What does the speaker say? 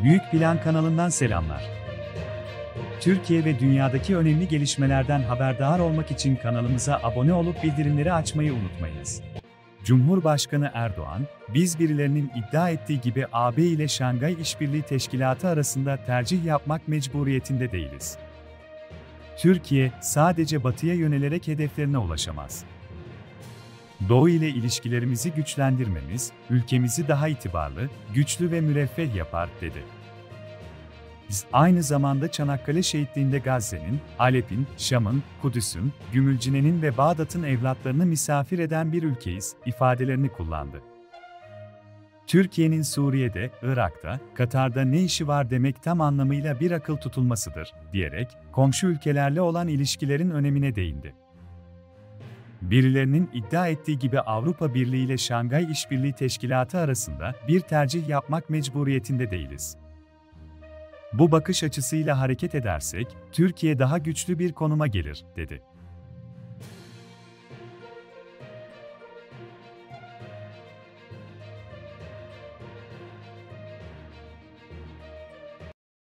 Büyük Plan kanalından selamlar. Türkiye ve dünyadaki önemli gelişmelerden haberdar olmak için kanalımıza abone olup bildirimleri açmayı unutmayınız. Cumhurbaşkanı Erdoğan, biz birilerinin iddia ettiği gibi AB ile Şangay İşbirliği Teşkilatı arasında tercih yapmak mecburiyetinde değiliz. Türkiye, sadece batıya yönelerek hedeflerine ulaşamaz. Doğu ile ilişkilerimizi güçlendirmemiz, ülkemizi daha itibarlı, güçlü ve müreffeh yapar, dedi. Biz aynı zamanda Çanakkale şehitliğinde Gazze'nin, Halep'in, Şam'ın, Kudüs'ün, Gümülcine'nin ve Bağdat'ın evlatlarını misafir eden bir ülkeyiz, ifadelerini kullandı. Türkiye'nin Suriye'de, Irak'ta, Katar'da ne işi var demek tam anlamıyla bir akıl tutulmasıdır, diyerek, komşu ülkelerle olan ilişkilerin önemine değindi. Birilerinin iddia ettiği gibi Avrupa Birliği ile Şangay İşbirliği Teşkilatı arasında bir tercih yapmak mecburiyetinde değiliz. Bu bakış açısıyla hareket edersek, Türkiye daha güçlü bir konuma gelir, dedi.